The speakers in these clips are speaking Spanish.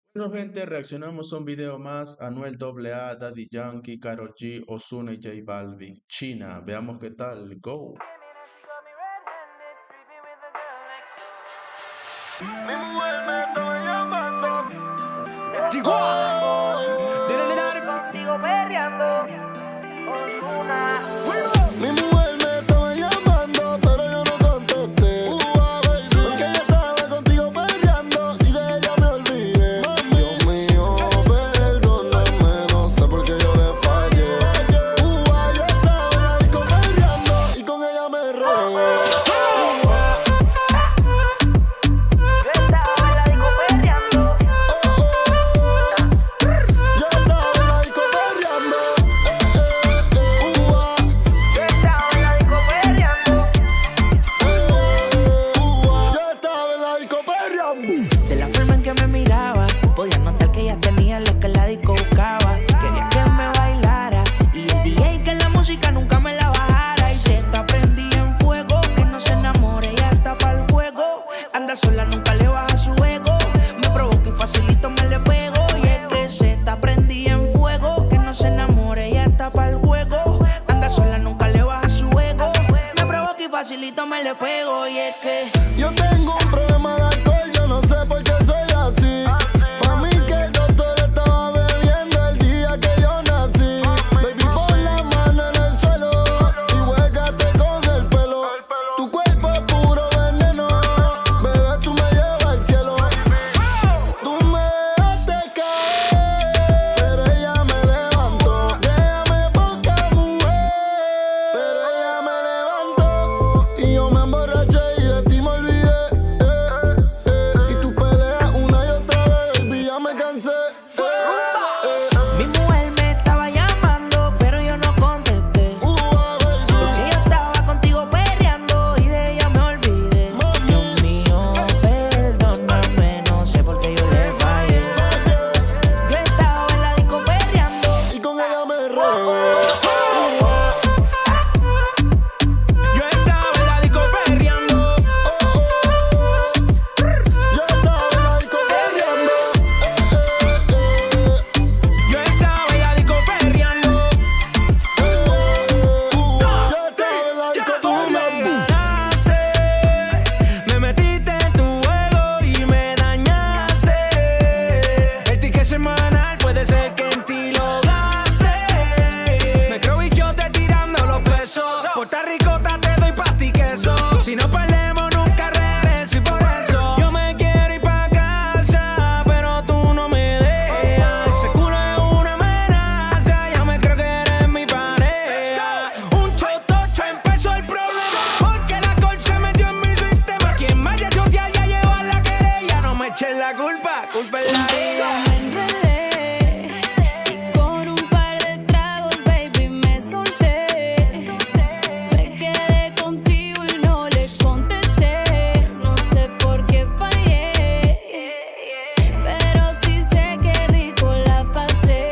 Bueno, gente, reaccionamos a un video más. Anuel AA, Daddy Yankee, Karol G, Ozuna y J Balvin. China, veamos qué tal. Go. Mi mujer me está llamando. Digo, Contigo perreando. Ozuna. mi mujer me estaba llamando, pero yo no contesté. Porque ella estaba contigo peleando y de ella me olvidé. Dios mío, perdóname, no sé por qué yo le fallé. Yo estaba en la disco peleando y con ella me regué. Yo estaba en la disco perreando. Yo estaba en la disco peleando. Yo estaba en la disco perreando. Yo estaba en la disco peleando. De la forma en que me miraba, podía notar que ella tenía lo que la disco buscaba. Quería que me bailara y el DJ que la música nunca me la bajara. Y se está prendida en fuego, que no se enamore, ella está para el juego. Anda sola, nunca le baja su ego. Me provoca y facilito me le pego. Y es que se está prendida en fuego, que no se enamore, ella está para el juego. Anda sola, nunca le baja su ego. Me provoca y facilito me le pego. Y es que Yo tengo un problema de alcohol, yo no sé por qué soy así. Pa' mí que el doctor estaba bebiendo el día que yo nací. Baby, pon la mano en el suelo y juégate con el pelo. Tu cuerpo es puro veneno, bebé, tú me llevas al cielo. Tú me dejaste caer, pero ella me levantó. Déjame poca mujer, pero ella me levantó. Y yo me emborraché y de ti me olvidé. Y tú peleas una y otra vez, baby, ya me cansé. mi mujer me estaba llamando, pero yo no contesté. Porque yo estaba contigo perreando y de ella me olvidé. Dios mío, perdóname, no sé por qué yo le fallé. Yo estaba en la disco perreando. Y con ella me regué. Yo estaba en la disco perreando. Yo estaba en la disco perreando. Yo estaba en la disco perreando. Yo estaba en la disco Tú me perreando. ganaste, me metiste en tu juego y me dañaste. El ticket semanal puede ser que en ti lo gaste. Me creo bichote tirando los pesos. Puerto Ricota te doy pa' ti queso. Si no perdemos nunca regreso y por eso yo me quiero ir pa' casa, pero tú no me dejas. Ese culo es una amenaza, ya me creo que eres mi pareja. Un chotocho empezó el problema, porque la alcohol se metió en mi sistema. Quien vaya a chotear ya llevó a la querella. No me echen la culpa, culpa es la ella. Me enredé y con un par de tragos, baby, me solté. Me quedé contigo y no le contesté. No sé por qué fallé, pero sí sé que rico la pasé.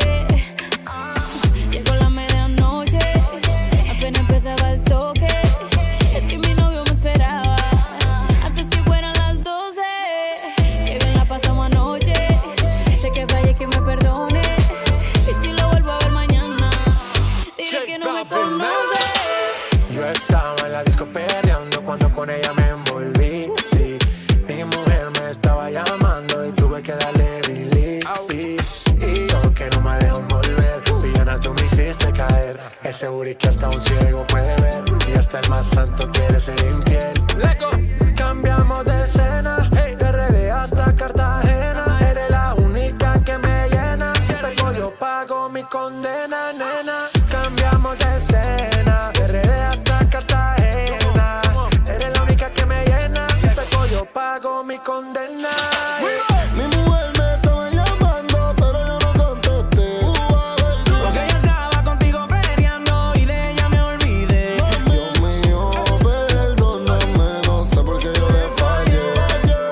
Llegó la medianoche, apenas empezaba el toque. Es que mi novio me esperaba antes que fueran las 12. Que bien la pasamos anoche. Sé que fallé, que me perdone. Y si lo vuelvo a ver mañana, diré que no me conoce. Yo estaba en la disco perreando cuando con ella me envolví. Sí, mi mujer me estaba llamando y tuve que darle delete. Y yo que no me dejo volver, villana, tú me hiciste caer. Ese booty que hasta un ciego puede ver, y hasta el más santo quiere ser infiel. Cambiamos de escena, de RD hasta Cartagena. Eres la única que me llena. Si pego yo pago mi condena, nena. Cambiamos de escena, de RD hasta Cartagena. Eres la única que me llena. Si pego yo pago mi condena. Mi mujer me estaba llamando, pero yo no contesté. Porque yo estaba contigo peleando y de ella me olvidé. Dios mío, perdóname, no sé por qué yo le fallé.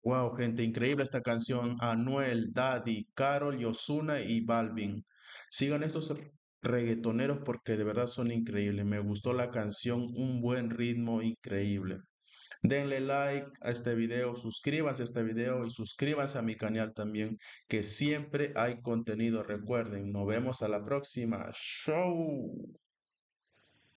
Wow, gente, increíble esta canción. Anuel, Daddy, Karol, Ozuna y Balvin. Sigan estos reggaetoneros porque de verdad son increíbles. Me gustó la canción, un buen ritmo increíble. Denle like a este video, suscríbanse a este video y suscríbanse a mi canal también, que siempre hay contenido. Recuerden, nos vemos a la próxima. Show.